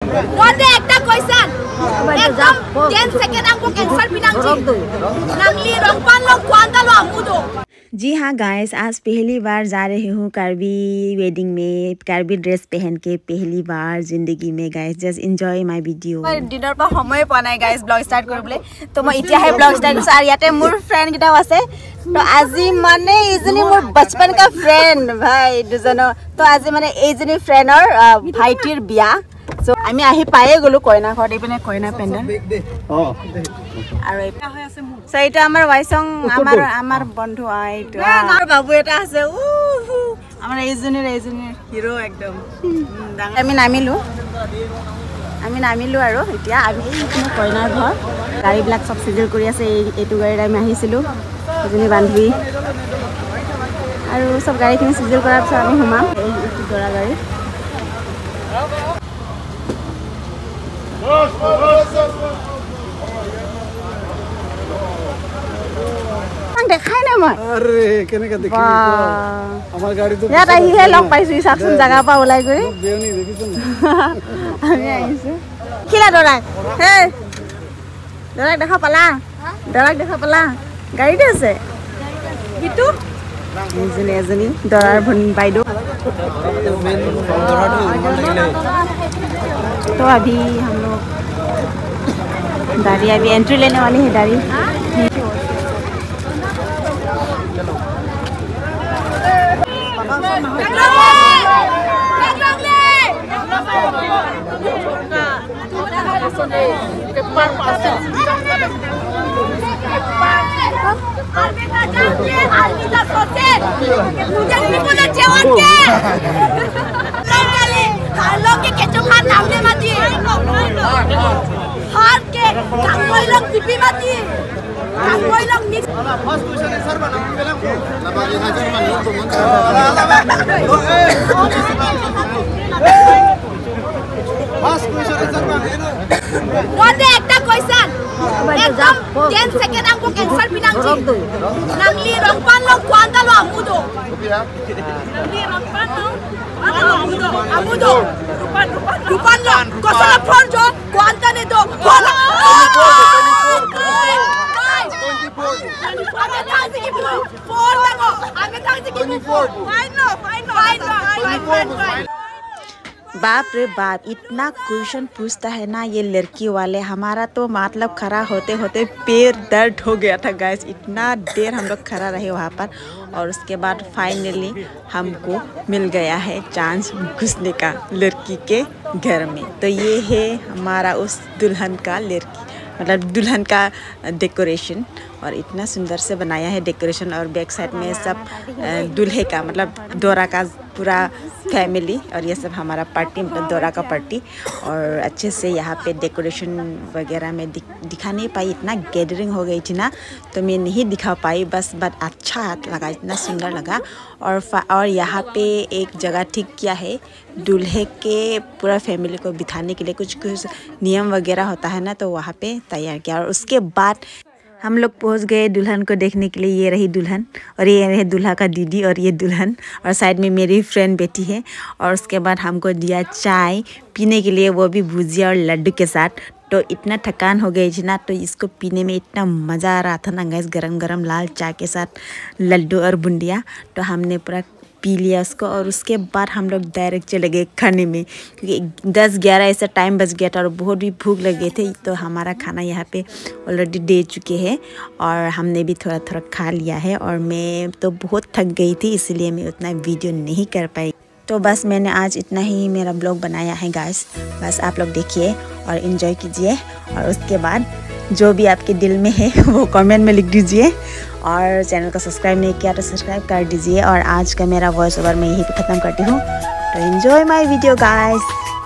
Mode ekta question. Ekdom 10 second angko cancel pinangji. Nangli rongpan lo kwanta lo amudo. जी हाँ guys, आज पहली बार जा रही हूँ कार्बी वेडिंग में। कार्बी ड्रेस पहन के पहली बार जिंदगी में guys. Just enjoy my video. Dinner पर समय पा নাই गाइस ब्लॉग स्टार्ट करबले तो मैं इतिहास ब्लॉग स्टार्ट करछ और याते मोर फ्रेंड किटा আছে तो আজি माने इजनी मोर बचपन का फ्रेंड भाई दुजनो तो আজি माने एजनी फ्रेंड और भाईटिर बिया सो আমি আহি পায়ে গলো কয়না ঘৰ ইপিনে কয়না পেন্ডেল আৰু সো এটা আমাৰ ওয়াইসং আমাৰ বন্ধু আইটো আমাৰ বাবু এটা আছে আমাৰ এজনী হিৰো একদম আমি নামিলো আৰু এতিয়া আমি ইপিনে কয়নাৰ ঘৰ গাড়ীবিলাক সব সিজিল কৰি আছে এইটো গাড়ীত আমি আহিছিলো এজনী বান্ধৱী আৰু সব গাড়ীখিনি সিজিল কৰাৰ পিছত আমি হুমাম এইটো দৰা গাড়ী দেখাই না মই আরে কেনেকা দেখি আমার গাড়ি তো ইয়াত আহিহে লগ পাইছো ইসাকসন জায়গা পা ওলাই গৈ বেউনি দেখিছ না আমি আইছো কিলা দৰাক হে দৰাক দেখা পালা গাড়ীতে আছে কিটো এজনী দৰাৰ ভনী বাইদেউ तो अभी हम लोग दाढ़ी अभी एंट्री लेने वाली है दाढ़ी लोग के केचो खान नामने मती हार के कांगोई लोग पिपी मती कांगोई लोग मिक्स फर्स्ट क्वेश्चन आंसर बनाओ बेला को लबाली हाजिर मान लो तो मन फर्स्ट क्वेश्चन आंसर बनाओ मोदे एकटा क्वेश्चन एकदम 10 second angko cancel pinangji nangli rongpan lo kwanta lo amudo nangli rongpan lo amudo rupan lo kosala forjo kwanta ne do bola 24 बाप रे बाप, इतना क्वेश्चन पूछता है ना ये लड़की वाले। हमारा तो मतलब खड़ा होते होते पैर दर्द हो गया था गाइस। इतना देर हम लोग खड़ा रहे वहाँ पर और उसके बाद फाइनली हमको मिल गया है चांस घुसने का लड़की के घर में। तो ये है हमारा उस दुल्हन का लड़की मतलब दुल्हन का डेकोरेशन और इतना सुंदर से बनाया है डेकोरेशन। और बैक साइड में सब दूल्हे का मतलब दोरा का पूरा फैमिली और ये सब हमारा पार्टी मतलब दोरा का पार्टी। और अच्छे से यहाँ पे डेकोरेशन वगैरह में दिखा नहीं पाई, इतना गैदरिंग हो गई थी ना तो मैं नहीं दिखा पाई बस। बट अच्छा लगा, इतना सुंदर लगा। और यहाँ पे एक जगह ठीक किया है दूल्हे के पूरा फैमिली को बिठाने के लिए, कुछ नियम वगैरह होता है ना तो वहाँ पे तैयार किया। और उसके बाद हम लोग पहुंच गए दुल्हन को देखने के लिए। ये रही दुल्हन और ये रहे दूल्हा का दीदी और ये दुल्हन और साइड में मेरी फ्रेंड बैठी है। और उसके बाद हमको दिया चाय पीने के लिए, वो भी भुजिया और लड्डू के साथ। तो इतना थकान हो गई थी ना तो इसको पीने में इतना मज़ा आ रहा था ना गैस, गरम गरम लाल चाय के साथ लड्डू और बूंदिया। तो हमने पूरा पी लिया उसको और उसके बाद हम लोग डायरेक्ट चले गए खाने में क्योंकि 10-11 ऐसा टाइम बच गया था और बहुत भी भूख लगे थे। तो हमारा खाना यहाँ पे ऑलरेडी दे चुके हैं और हमने भी थोड़ा थोड़ा खा लिया है। और मैं तो बहुत थक गई थी इसलिए मैं उतना वीडियो नहीं कर पाई। तो बस मैंने आज इतना ही मेरा ब्लॉग बनाया है गाइस। बस आप लोग देखिए और इन्जॉय कीजिए और उसके बाद जो भी आपके दिल में है वो कमेंट में लिख दीजिए। और चैनल को सब्सक्राइब नहीं किया तो सब्सक्राइब कर दीजिए। और आज का मेरा वॉइस ओवर मैं यहीं पे ख़त्म करती हूँ। तो एंजॉय माय वीडियो गाइस।